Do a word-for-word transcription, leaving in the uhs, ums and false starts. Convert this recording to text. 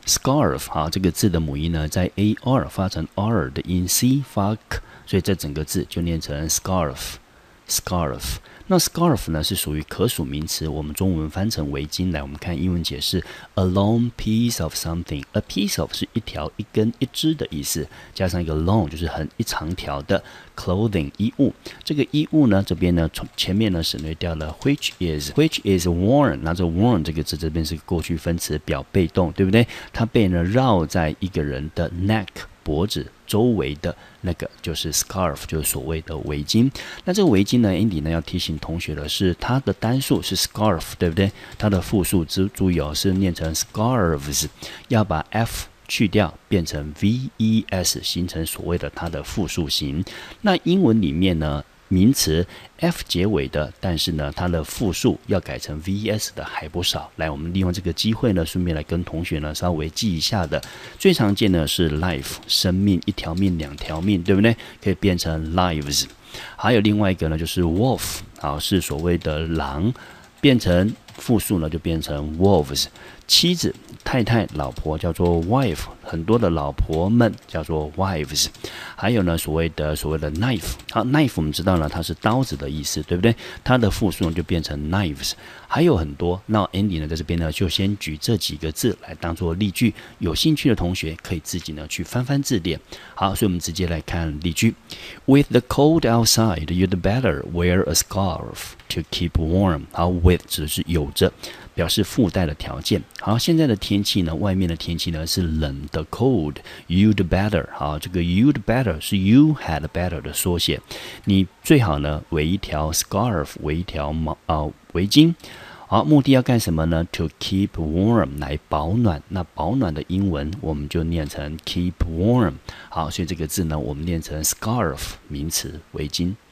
scarf 好，这个字的母音呢，在 a r 发成 r 的音 ，c 发 k， 所以这整个字就念成 scarf。scarf。那 scarf 呢是属于可数名词，我们中文翻成围巾。来，我们看英文解释 ：a long piece of something。a piece of 是一条、一根、一支的意思，加上一个 long 就是很一长条的 clothing 衣物。这个衣物呢，这边呢从前面呢省略掉了 which is which is worn。那这 worn 这个字这边是过去分词表被动，对不对？它被呢绕在一个人的 neck。脖子周围的那个就是 scarf， 就是所谓的围巾。那这个围巾呢 ，Andy 呢要提醒同学的是，它的单数是 scarf， 对不对？它的复数注意哦，是念成 scarves， 要把 f 去掉，变成 ves， 形成所谓的它的复数形。那英文里面呢？名词 f 结尾的，但是呢，它的复数要改成 vs 的还不少。来，我们利用这个机会呢，顺便来跟同学呢稍微记一下的。最常见的是 life， 生命，一条命、两条命，对不对？可以变成 lives。还有另外一个呢，就是 wolf， 好，是所谓的狼，变成复数呢就变成 wolves。妻子、太太、老婆叫做 wife， 很多的老婆们叫做 wives。还有呢，所谓的所谓的 knife， 好 ，knife 我们知道呢，它是刀子的意思，对不对？它的复数呢就变成 knives。还有很多，那 Andy 呢在这边呢就先举这几个字来当做例句，有兴趣的同学可以自己呢去翻翻字典。好，所以我们直接来看例句 ：With the cold outside, you'd better wear a scarf to keep warm。好 ，with 指的是有着。表示附带的条件。好，现在的天气呢，外面的天气呢是冷的 cold。You'd better， 好，这个 you'd better 是 you had better 的缩写。你最好呢围一条 scarf， 围一条毛啊围巾。好，目的要干什么呢 ？To keep warm， 来保暖。那保暖的英文我们就念成 keep warm。好，所以这个字呢，我们念成 scarf， 名词围巾。